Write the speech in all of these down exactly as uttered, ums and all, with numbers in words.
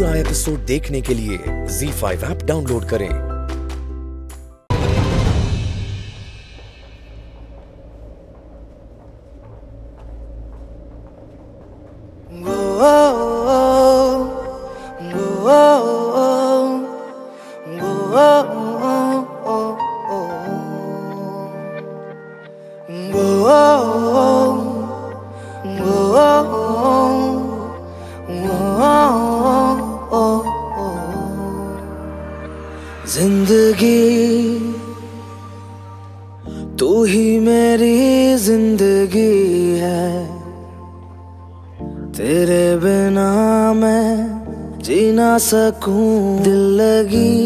पूरा एपिसोड देखने के लिए ज़ी फाइव ऐप डाउनलोड करें। जिंदगी तू ही मेरी जिंदगी है, तेरे बिना मैं जी ना सकूं। दिल लगी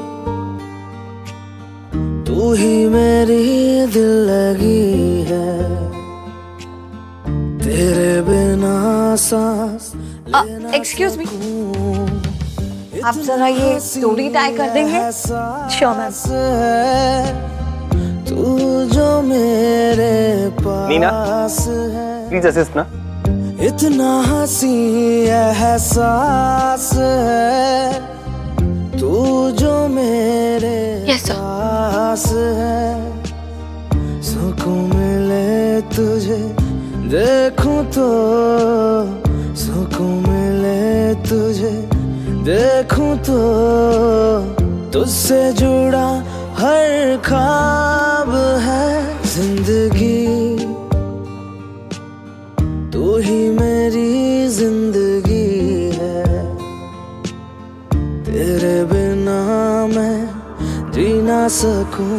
तू ही मेरी दिल लगी है, तेरे बिना सांस एक्सक्यूज मी, आप जरा ये डोरी टाई कर देंगे? Sure ma'am. तू जो मेरे पास है, प्लीज असिस्ट ना। इतना हंसी एहसास है, तू जो मेरे yes, पास है। सुकून मिले तुझे देखूं तो, सुकून मिले तुझे देखूं तो, तुझसे जुड़ा हर ख्वाब है। जिंदगी तू ही मेरी जिंदगी है, तेरे बिना मैं जी ना सकूं।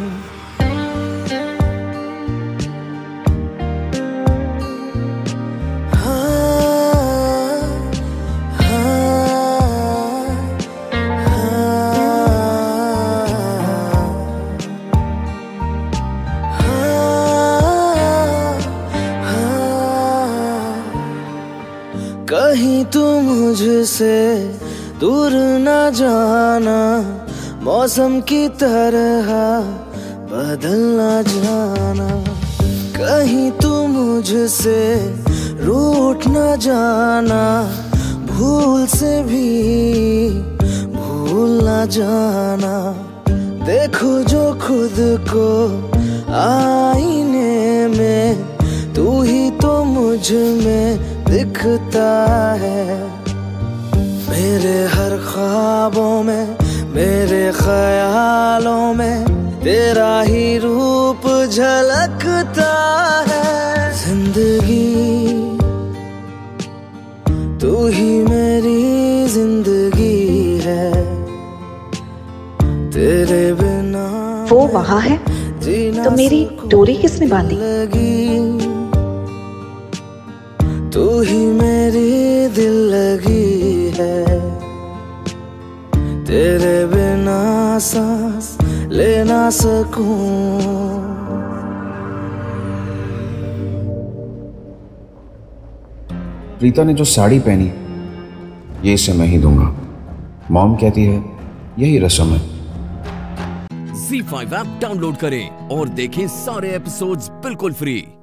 कहीं तू मुझसे दूर न जाना, मौसम की तरह बदल न जाना। कहीं तू मुझसे रूठ न जाना, भूल से भी भूल न जाना। देखो जो खुद को आईने में, तू ही तो मुझ में दिखता है। मेरे हर ख्वाबों में, मेरे ख्यालों में तेरा ही रूप झलकता है। जिंदगी तू ही मेरी जिंदगी है, तेरे बिना वो वहाँ है तो मेरी डोरी किसने बांधी? तू ही मेरी दिल लगी है, तेरे बिना सांस ले ना सकूं। प्रीता ने जो साड़ी पहनी ये इसे मैं ही दूंगा। मॉम कहती है यही रस्म है। ज़ी फाइव ऐप डाउनलोड करें और देखें सारे एपिसोड्स बिल्कुल फ्री।